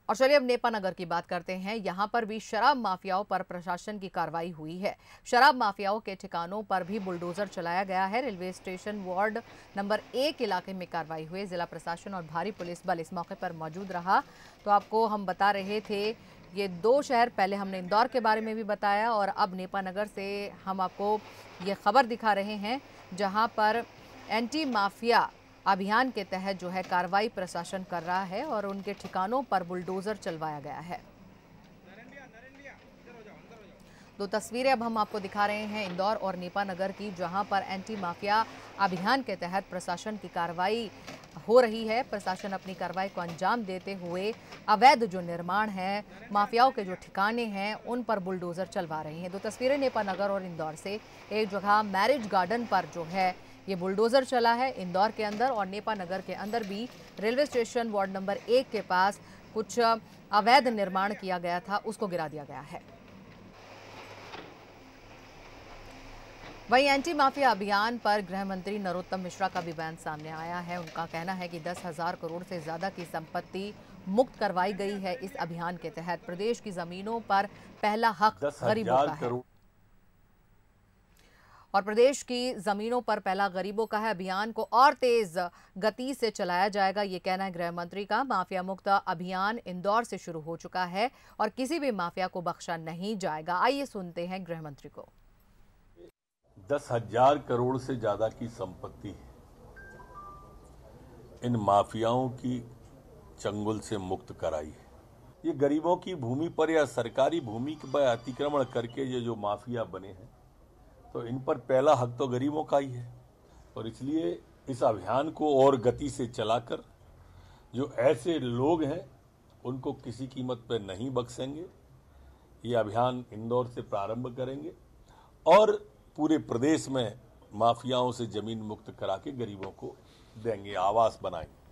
और चलिए अब नेपा नगर की बात करते हैं। यहाँ पर भी शराब माफियाओं पर प्रशासन की कार्रवाई हुई है। शराब माफियाओं के ठिकानों पर भी बुलडोजर चलाया गया है। रेलवे स्टेशन वार्ड नंबर 1 इलाके में कार्रवाई हुई। जिला प्रशासन और भारी पुलिस बल इस मौके पर मौजूद रहा। तो आपको हम बता रहे थे ये दो शहर, पहले हमने इंदौर के बारे में भी बताया और अब नेपा नगर से हम आपको ये खबर दिखा रहे हैं जहाँ पर एंटी माफिया अभियान के तहत जो है कार्रवाई प्रशासन कर रहा है और उनके ठिकानों पर बुलडोजर चलवाया गया है। दो तस्वीरें अब हम आपको दिखा रहे हैं इंदौर और नेपा नगर की, जहां पर एंटी माफिया अभियान के तहत प्रशासन की कार्रवाई हो रही है। प्रशासन अपनी कार्रवाई को अंजाम देते हुए अवैध जो निर्माण है, माफियाओं के जो ठिकाने हैं, उन पर बुलडोजर चलवा रही हैं। दो तस्वीरें नेपा नगर और इंदौर से। एक जगह मैरिज गार्डन पर जो है ये बुलडोजर चला है इंदौर के अंदर, और नेपा नगर के अंदर भी रेलवे स्टेशन वार्ड नंबर 1 के पास कुछ अवैध निर्माण किया गया था, उसको गिरा दिया गया है। वहीं एंटी माफिया अभियान पर गृह मंत्री नरोत्तम मिश्रा का भी बयान सामने आया है। उनका कहना है कि 10,000 करोड़ से ज्यादा की संपत्ति मुक्त करवाई गई है इस अभियान के तहत। प्रदेश की जमीनों पर पहला हक गरीबों का है और प्रदेश की जमीनों पर पहला गरीबों का है। अभियान को और तेज गति से चलाया जाएगा, ये कहना है गृह मंत्री का। माफिया मुक्त अभियान इंदौर से शुरू हो चुका है और किसी भी माफिया को बख्शा नहीं जाएगा। आइए सुनते हैं गृह मंत्री को। 10,000 करोड़ से ज्यादा की संपत्ति इन माफियाओं की चंगुल से मुक्त कराई है। ये गरीबों की भूमि पर या सरकारी भूमि पर अतिक्रमण करके ये जो माफिया बने हैं, तो इन पर पहला हक तो गरीबों का ही है और इसलिए इस अभियान को और गति से चलाकर जो ऐसे लोग हैं उनको किसी कीमत पर नहीं बख्शेंगे। ये अभियान इंदौर से प्रारंभ करेंगे और पूरे प्रदेश में माफियाओं से जमीन मुक्त करा के गरीबों को देंगे, आवास बनाएंगे।